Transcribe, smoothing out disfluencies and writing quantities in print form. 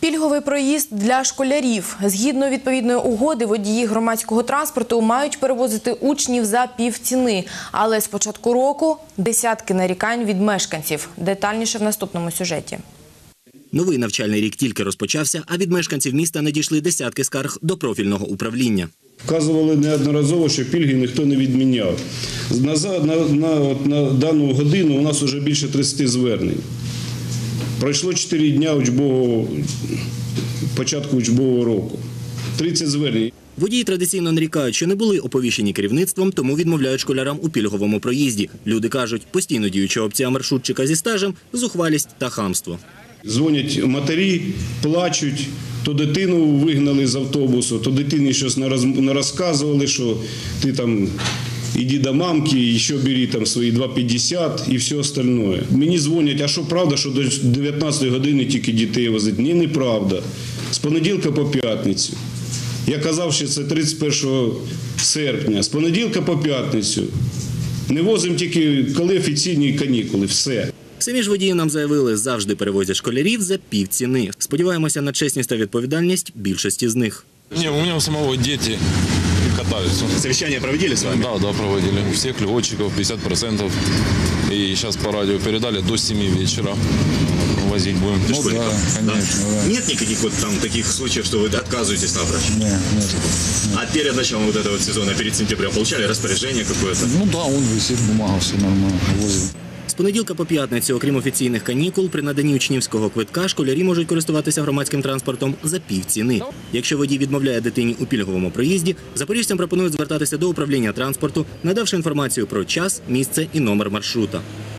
Пільговий проїзд для школярів. Згідно відповідної угоди, водії громадського транспорту мають перевозити учнів за півціни. Але з початку року десятки нарікань від мешканців. Детальніше в наступному сюжеті. Новий навчальний рік тільки розпочався, а від мешканців міста надійшли десятки скарг до профільного управління. Вказували неодноразово, що пільги ніхто не відміняв. На дану годину у нас вже більше 30 звернень. Пройшло 4 дня початку учбового року. 30 звернень. Водії традиційно нарікають, що не були оповіщені керівництвом, тому відмовляють школярам у пільговому проїзді. Люди кажуть, постійно діюча опція маршрутчика зі стажем – зухвалість та хамство. Дзвонять матері, плачуть, то дитину вигнали з автобусу, то дитині щось розказували, що ти там іди до мамки, і ще бери там свої 2,50 і все остальне. Мені дзвонять, а що правда, що до 19 години тільки дітей возить? Ні, неправда. З понеділка по п'ятницю. Я казав, що це 31 серпня. З понеділка по п'ятницю. Не возимо тільки коли офіційні канікули. Все. Самі ж водії нам заявили, завжди перевозять школярів за півціни. Сподіваємося на чесність та відповідальність більшості з них. У меня у самого дети катаются. Совещание проводили с вами? Да, проводили. Всех льготчиков 50%. И сейчас по радио передали до 7 вечера. Возить будем. Ну, да, конечно. Да. Нет никаких вот там таких случаев, что вы отказываетесь напрочь? Нет. А перед началом вот этого сезона, перед сентябрем, получали распоряжение какое-то? Ну да, он висит, бумага, все нормально, возит. З понеділка по п'ятницю, окрім офіційних канікул, при наданні учнівського квитка школярі можуть користуватися громадським транспортом за півціни. Якщо водій відмовляє дитині у пільговому проїзді, запоріжцям пропонують звертатися до управління транспорту, надавши інформацію про час, місце і номер маршрута.